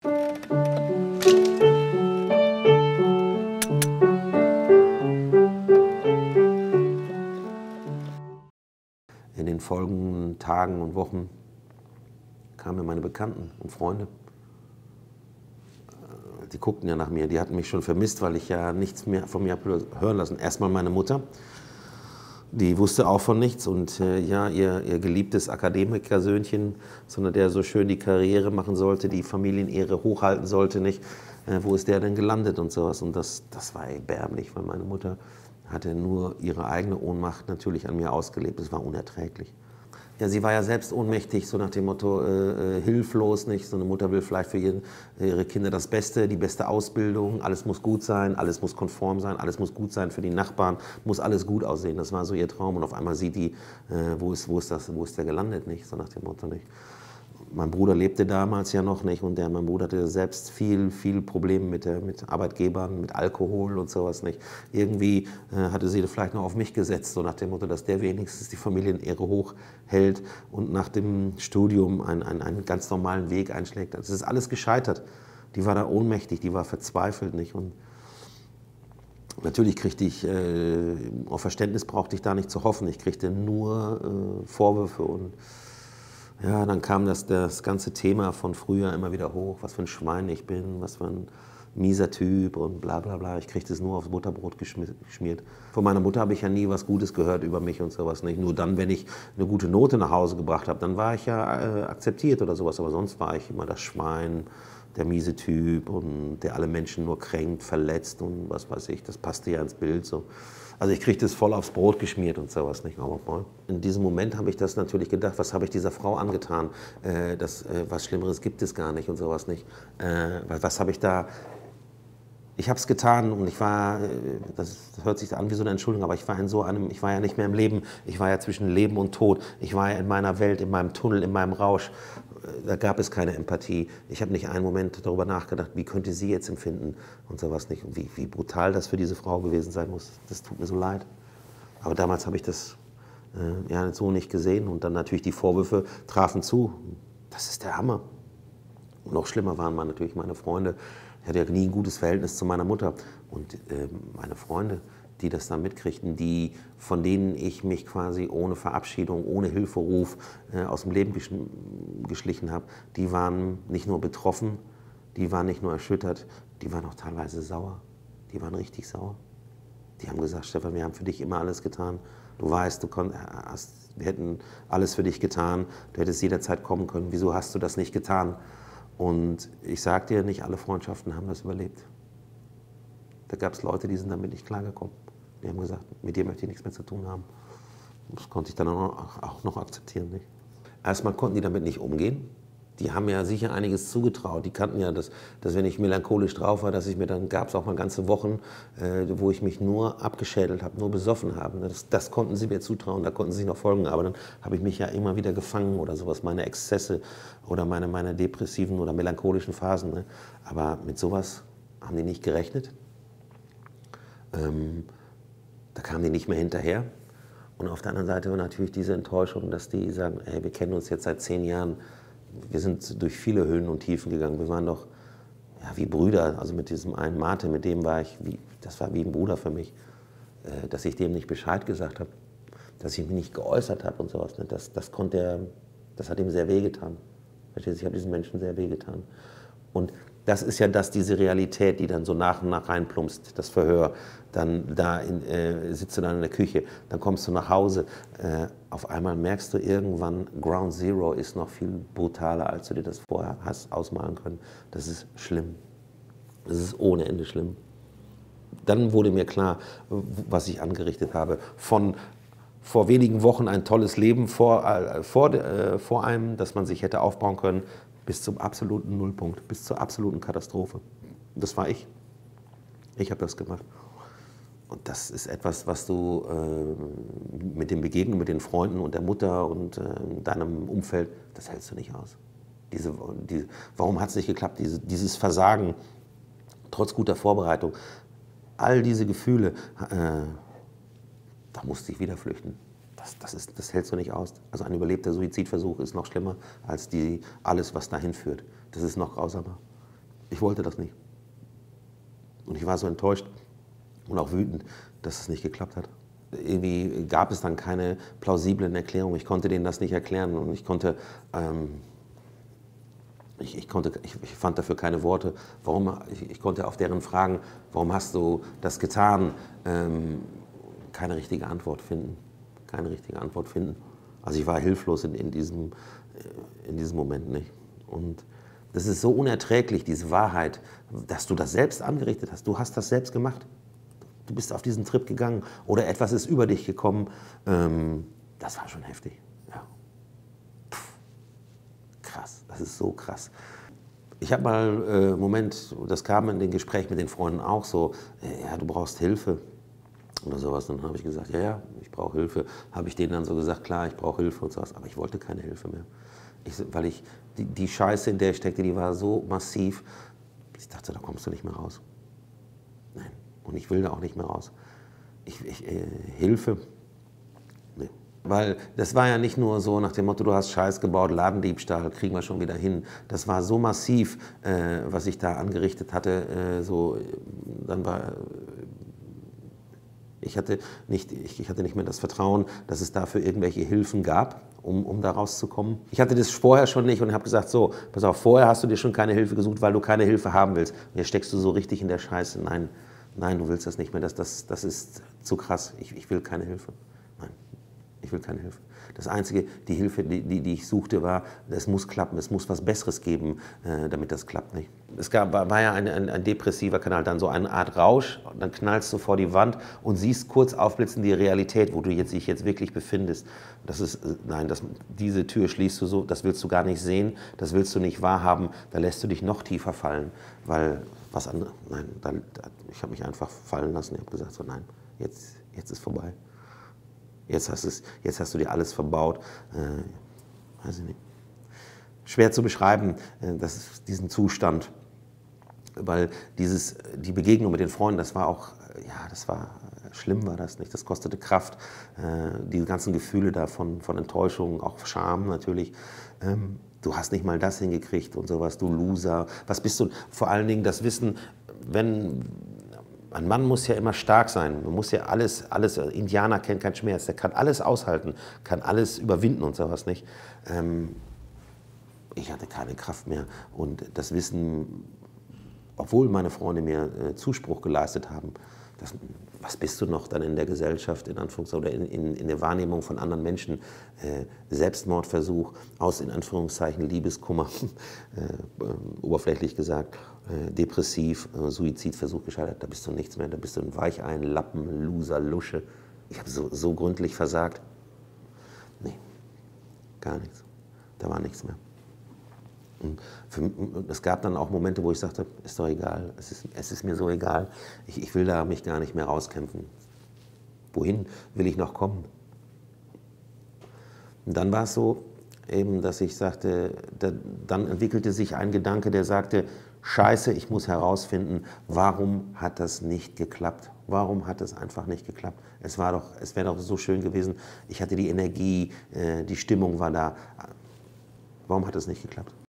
In den folgenden Tagen und Wochen kamen mir meine Bekannten und Freunde. Die guckten ja nach mir, die hatten mich schon vermisst, weil ich ja nichts mehr von mir habe hören lassen. Erstmal meine Mutter, die wusste auch von nichts und ja, ihr geliebtes Akademikersöhnchen, sondern der so schön die Karriere machen sollte, die Familienehre hochhalten sollte, nicht. Wo ist der denn gelandet und sowas? Und das war erbärmlich, weil meine Mutter hatte nur ihre eigene Ohnmacht natürlich an mir ausgelebt. Das war unerträglich. Ja, sie war ja selbst ohnmächtig, so nach dem Motto hilflos, nicht? So eine Mutter will vielleicht für ihre Kinder das Beste, die beste Ausbildung, alles muss gut sein, alles muss konform sein, alles muss gut sein für die Nachbarn, muss alles gut aussehen. Das war so ihr Traum und auf einmal sieht die, wo ist der gelandet, nicht? So nach dem Motto, nicht? Mein Bruder lebte damals ja noch nicht und mein Bruder hatte selbst viel Probleme mit Arbeitgebern, mit Alkohol und sowas nicht. Irgendwie hatte sie vielleicht noch auf mich gesetzt, so nach dem Motto, dass der wenigstens die Familienehre hochhält und nach dem Studium einen ganz normalen Weg einschlägt. Das ist alles gescheitert. Die war da ohnmächtig, die war verzweifelt nicht. Und natürlich kriegte ich, auf Verständnis brauchte ich da nicht zu hoffen. Ich kriegte nur Vorwürfe und ja, dann kam das ganze Thema von früher immer wieder hoch, was für ein Schwein ich bin, was für ein mieser Typ und bla bla bla. Ich kriegte es nur aufs Butterbrot geschmiert. Von meiner Mutter habe ich ja nie was Gutes gehört über mich und sowas nicht. Nur dann, wenn ich eine gute Note nach Hause gebracht habe, dann war ich ja akzeptiert oder sowas. Aber sonst war ich immer das Schwein, der miese Typ und der alle Menschen nur kränkt, verletzt und was weiß ich. Das passte ja ins Bild so. Also ich kriegte es voll aufs Brot geschmiert und sowas nicht. Aber in diesem Moment habe ich das natürlich gedacht, was habe ich dieser Frau angetan? Was Schlimmeres gibt es gar nicht und sowas nicht. Was habe ich da... Ich habe es getan und ich war, das hört sich an wie so eine Entschuldigung, aber ich war ich war ja nicht mehr im Leben, ich war ja zwischen Leben und Tod, ich war ja in meiner Welt, in meinem Tunnel, in meinem Rausch, da gab es keine Empathie. Ich habe nicht einen Moment darüber nachgedacht, wie könnte sie jetzt empfinden und sowas nicht, und wie brutal das für diese Frau gewesen sein muss, das tut mir so leid. Aber damals habe ich das ja so nicht gesehen und dann natürlich die Vorwürfe trafen zu, das ist der Hammer. Und noch schlimmer waren natürlich meine Freunde. Ich hatte ja nie ein gutes Verhältnis zu meiner Mutter. Und meine Freunde, die das dann mitkriegten, von denen ich mich quasi ohne Verabschiedung, ohne Hilferuf aus dem Leben geschlichen habe, die waren nicht nur betroffen, die waren nicht nur erschüttert, die waren auch teilweise sauer. Die waren richtig sauer. Die haben gesagt, Stefan, wir haben für dich immer alles getan. Du weißt, wir hätten alles für dich getan. Du hättest jederzeit kommen können. Wieso hast du das nicht getan? Und ich sage dir, nicht alle Freundschaften haben das überlebt. Da gab es Leute, die sind damit nicht klargekommen. Die haben gesagt, mit dir möchte ich nichts mehr zu tun haben. Das konnte ich dann auch noch akzeptieren. Nicht? Erstmal konnten die damit nicht umgehen. Die haben ja sicher einiges zugetraut. Die kannten ja, dass wenn ich melancholisch drauf war, dann gab es auch mal ganze Wochen, wo ich mich nur abgeschädelt habe, nur besoffen habe. Das konnten sie mir zutrauen, da konnten sie sich noch folgen. Aber dann habe ich mich ja immer wieder gefangen oder sowas, meine Exzesse oder meine depressiven oder melancholischen Phasen. Ne? Aber mit sowas haben die nicht gerechnet. Da kamen die nicht mehr hinterher. Und auf der anderen Seite war natürlich diese Enttäuschung, dass die sagen, hey, wir kennen uns jetzt seit 10 Jahren, wir sind durch viele Höhen und Tiefen gegangen. Wir waren doch ja, wie Brüder. Also mit diesem einen Martin, mit dem war ich, das war wie ein Bruder für mich. Dass ich dem nicht Bescheid gesagt habe, dass ich mich nicht geäußert habe und sowas. Ne? Das hat ihm sehr wehgetan. Ich habe diesen Menschen sehr wehgetan. Und das ist ja diese Realität, die dann so nach und nach reinplumpst, das Verhör. Dann sitzt du dann in der Küche, dann kommst du nach Hause. Auf einmal merkst du irgendwann, Ground Zero ist noch viel brutaler, als du dir das vorher hast ausmalen können. Das ist schlimm. Das ist ohne Ende schlimm. Dann wurde mir klar, was ich angerichtet habe. Von vor wenigen Wochen ein tolles Leben vor einem, das man sich hätte aufbauen können, bis zum absoluten Nullpunkt, bis zur absoluten Katastrophe. Das war ich. Ich habe das gemacht. Und das ist etwas, was du mit den Begegnungen mit den Freunden und der Mutter und deinem Umfeld, das hältst du nicht aus. Warum hat es nicht geklappt? Dieses Versagen, trotz guter Vorbereitung, all diese Gefühle, da musste ich wieder flüchten. Das hältst du nicht aus. Also ein überlebter Suizidversuch ist noch schlimmer als alles, was dahin führt. Das ist noch grausamer. Ich wollte das nicht. Und ich war so enttäuscht und auch wütend, dass es nicht geklappt hat. Irgendwie gab es dann keine plausiblen Erklärungen. Ich konnte denen das nicht erklären und ich fand dafür keine Worte. Ich konnte auf deren Fragen, warum hast du das getan, keine richtige Antwort finden. Keine richtige Antwort finden. Also ich war hilflos in diesem Moment nicht. Und das ist so unerträglich, diese Wahrheit, dass du das selbst angerichtet hast. Du hast das selbst gemacht. Du bist auf diesen Trip gegangen oder etwas ist über dich gekommen. Das war schon heftig. Ja. Krass, das ist so krass. Ich habe mal Moment, das kam in den Gesprächen mit den Freunden auch so, ja, du brauchst Hilfe oder sowas. Dann habe ich gesagt, ja, ja, ich brauche Hilfe. Habe ich denen dann so gesagt, klar, ich brauche Hilfe und sowas. Aber ich wollte keine Hilfe mehr. Weil die Scheiße, in der ich steckte, die war so massiv. Ich dachte, da kommst du nicht mehr raus. Nein, und ich will da auch nicht mehr raus. Hilfe, nee. Weil das war ja nicht nur so nach dem Motto, du hast Scheiß gebaut, Ladendiebstahl, kriegen wir schon wieder hin. Das war so massiv, was ich da angerichtet hatte. Ich hatte nicht mehr das Vertrauen, dass es dafür irgendwelche Hilfen gab, um da rauszukommen. Ich hatte das vorher schon nicht und habe gesagt, so, pass auf, vorher hast du dir schon keine Hilfe gesucht, weil du keine Hilfe haben willst. Und jetzt steckst du so richtig in der Scheiße. Nein, nein, du willst das nicht mehr, das ist zu krass. Ich will keine Hilfe. Nein, ich will keine Hilfe. Das Einzige, die Hilfe, die ich suchte, war, es muss klappen, es muss was Besseres geben, damit das klappt nicht. War ja ein depressiver Kanal, dann so eine Art Rausch, dann knallst du vor die Wand und siehst kurz aufblitzen die Realität, wo du dich jetzt wirklich befindest. Diese Tür schließt du so, das willst du gar nicht sehen, das willst du nicht wahrhaben, da lässt du dich noch tiefer fallen, weil was anderes, nein, ich habe mich einfach fallen lassen, ich habe gesagt, so nein, jetzt ist vorbei. Jetzt hast du dir alles verbaut. Weiß ich nicht. Schwer zu beschreiben, diesen Zustand. Weil die Begegnung mit den Freunden, das war schlimm war das nicht. Das kostete Kraft. Die ganzen Gefühle da von Enttäuschung, auch Scham natürlich. Du hast nicht mal das hingekriegt und sowas, du Loser. Was bist du? Vor allen Dingen das Wissen, ein Mann muss ja immer stark sein, man muss ja alles, Indianer kennt keinen Schmerz, der kann alles aushalten, kann alles überwinden und sowas nicht. Ich hatte keine Kraft mehr und das Wissen, obwohl meine Freunde mir Zuspruch geleistet haben, was bist du noch dann in der Gesellschaft, in Anführungszeichen, oder in der Wahrnehmung von anderen Menschen, Selbstmordversuch aus, in Anführungszeichen, Liebeskummer, oberflächlich gesagt, depressiv, Suizidversuch gescheitert, da bist du nichts mehr, da bist du ein Weichein, Lappen, Loser, Lusche. Ich habe so gründlich versagt. Nee, gar nichts. Da war nichts mehr. Es gab dann auch Momente, wo ich sagte, ist doch egal, es ist mir so egal, ich will da mich gar nicht mehr rauskämpfen. Wohin will ich noch kommen? Und dann war es so, eben, dass ich sagte, dann entwickelte sich ein Gedanke, der sagte, Scheiße, ich muss herausfinden, warum hat das nicht geklappt? Warum hat es einfach nicht geklappt? Es wäre doch so schön gewesen, ich hatte die Energie, die Stimmung war da. Warum hat es nicht geklappt?